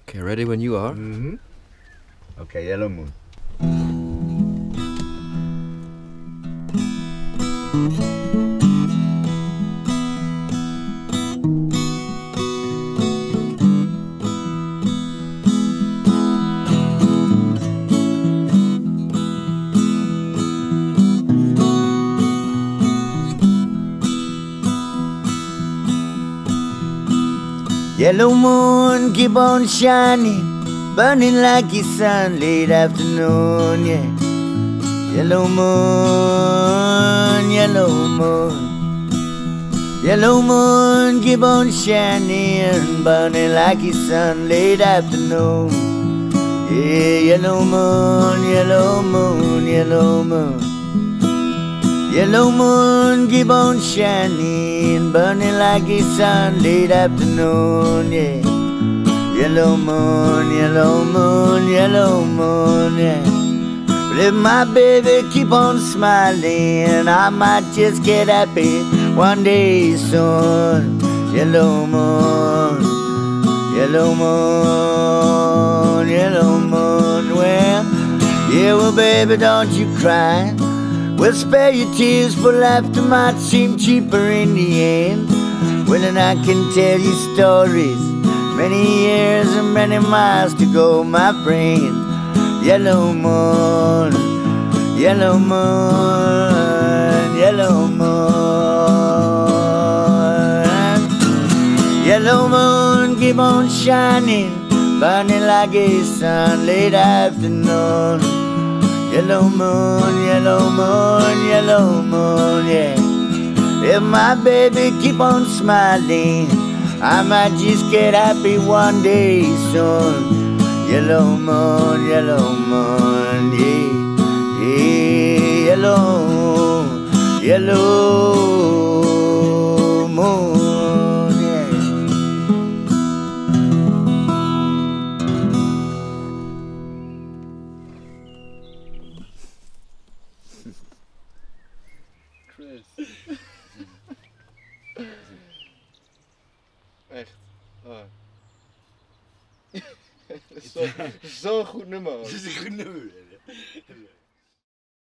Okay, ready when you are. Okay, Yellow Moon. Yellow moon, keep on shining, burning like the sun late afternoon, yeah. Yellow moon, yellow moon. Yellow moon, keep on shining, burning like the sun late afternoon. Yeah, yellow moon, yellow moon, yellow moon. Yellow moon, keep on shining, burning like the sun late afternoon, yeah. Yellow moon, yellow moon, yellow moon, yeah. But if my baby keep on smiling, I might just get happy one day soon. Yellow moon, yellow moon, yellow moon, well, yeah, well, baby, don't you cry. Well, spare your tears, for laughter might seem cheaper in the end. Well, and I can tell you stories, many years and many miles to go, my friend. Yellow moon, yellow moon, yellow moon. Yellow moon, keep on shining, burning like a sun late afternoon. Yellow moon, yellow moon, yellow moon, yeah. If my baby keep on smiling, I might just get happy one day soon. Yellow moon, yeah, yeah, yellow, yellow moon, yeah. Chris. Echt. Oh. Zo'n goed nummer. Dat is een goed nummer.